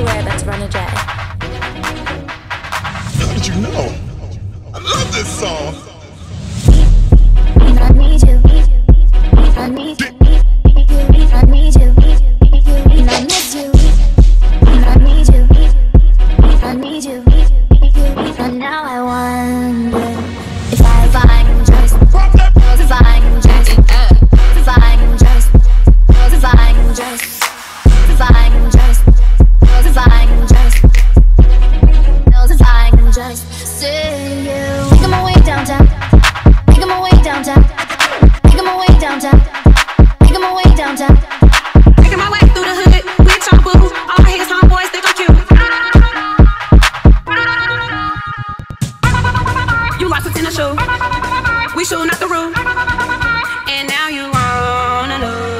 swear that's Runner J. How did you know? I love this song. I need you. I need you. I need you. And I miss you. And I need you. I need you. And now I wonder if I find just, if I just, if I just, if I just, if I just, if I just, if I can just see you. Making my way downtown, making my way downtown, making my way downtown, making my way downtown, making my way through the hood with your boo. All his homeboys think I'm cute. You lost it in the shoe. We shooting out the roof, and now you wanna know.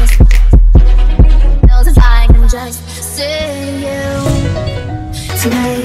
tonight.